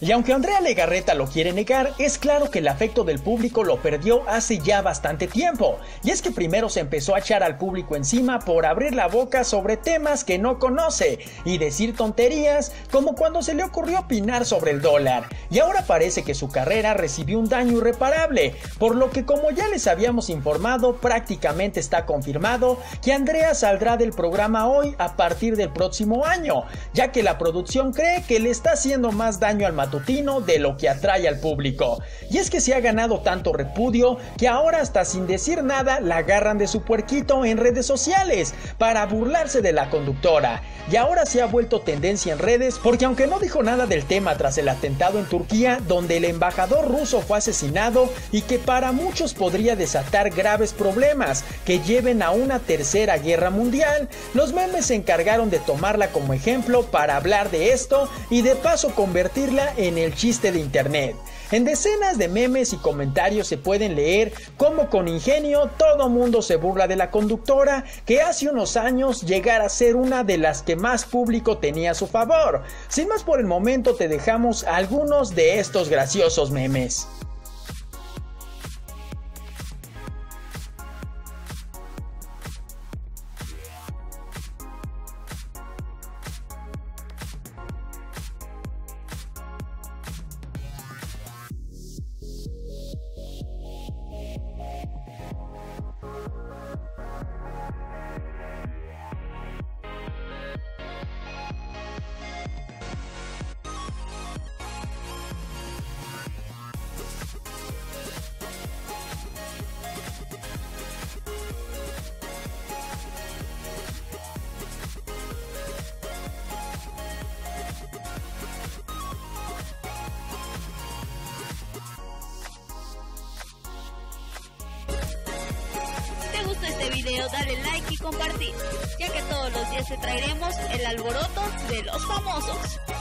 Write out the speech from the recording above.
Y aunque Andrea Legarreta lo quiere negar, es claro que el afecto del público lo perdió hace ya bastante tiempo. Y es que primero se empezó a echar al público encima por abrir la boca sobre temas que no conoce y decir tonterías como cuando se le ocurrió opinar sobre el dólar. Y ahora parece que su carrera recibió un daño irreparable, por lo que, como ya les habíamos informado, prácticamente está confirmado que Andrea saldrá del programa Hoy a partir del próximo año, ya que la producción cree que le está haciendo más daño al matutino de lo que atrae al público. Y es que se ha ganado tanto repudio que ahora, hasta sin decir nada, la agarran de su puerquito en redes sociales para burlarse de la conductora. Y ahora se ha vuelto tendencia en redes porque, aunque no dijo nada del tema tras el atentado en Turquía, donde el embajador ruso fue asesinado y que para muchos podría desatar graves problemas que lleven a una tercera guerra mundial, los memes se encargaron de tomarla como ejemplo para hablar de esto y de paso convertirla en el chiste de internet. En decenas de memes y comentarios se pueden leer cómo con ingenio todo mundo se burla de la conductora, que hace unos años llegara a ser una de las que más público tenía a su favor. Sin más por el momento, te dejamos algunos de estos graciosos memes. ¿Te gustó este video? Dale like y compartir, ya que todos los días te traeremos el alboroto de los famosos.